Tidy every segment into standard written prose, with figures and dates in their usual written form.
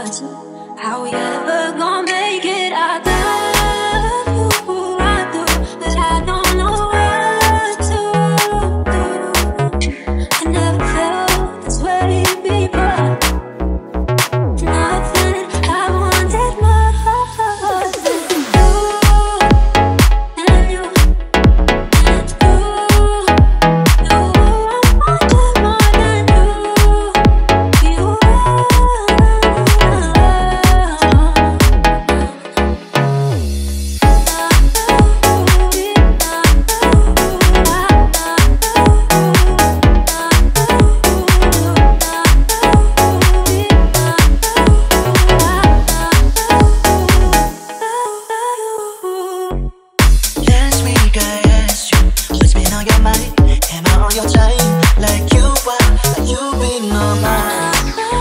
How we ever gonna make it? I love you, I do, but I don't know what to do. I never felt this way before. Nothing I wanted more than you and you and you. I wanted more than you. Last week I asked you, what's been on your mind? Am I on your time? Like you are, like you've been on mine.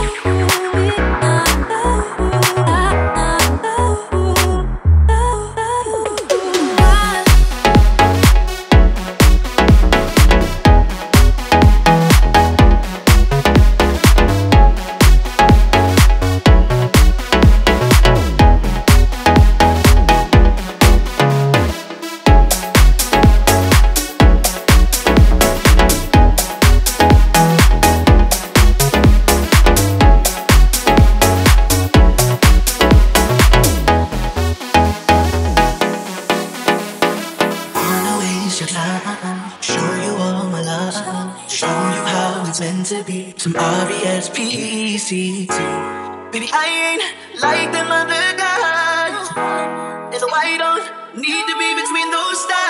Your time, show you all my love, show you how it's meant to be. Some R-E-S-P-E-C-T. Baby, I ain't like them other guys, and so I don't need to be between those stars.